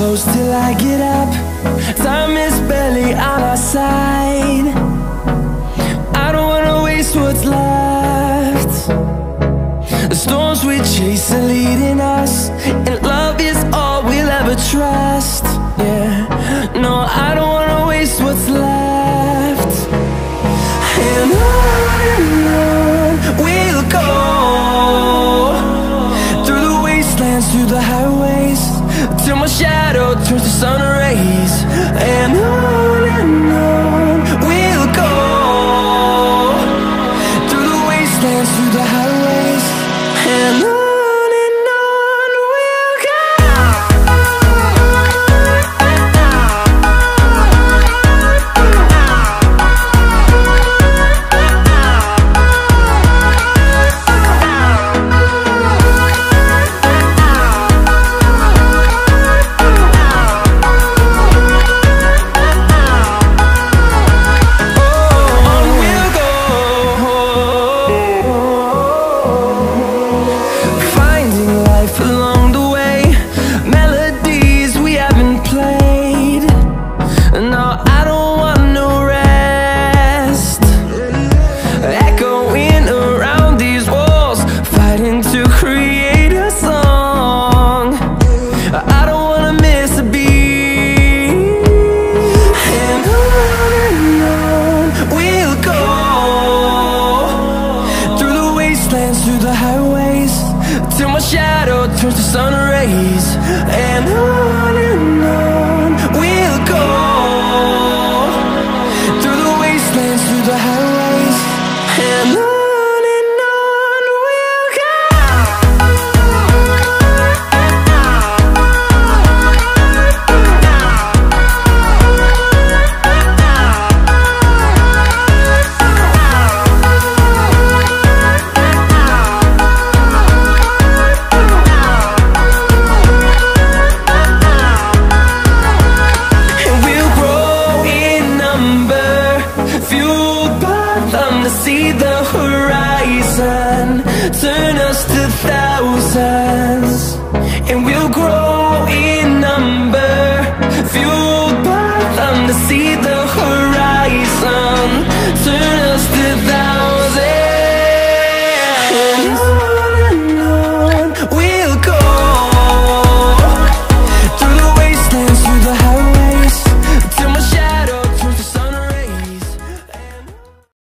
close till I get up. Time is barely on our side. I don't wanna waste what's left. The storms we chase are leading us, and love is all we'll ever trust. Yeah, no, I don't wanna waste what's left. And on we'll go, through the wastelands, through the highways, till my shadow turns to sun rays. And on we'll go, through the wastelands, through the highways, and on. Through the highways, till my shadow turns to sun rays. And on we'll go, through the wastelands, through the highways, and on we'll go. See the horizon, turn us to thousands.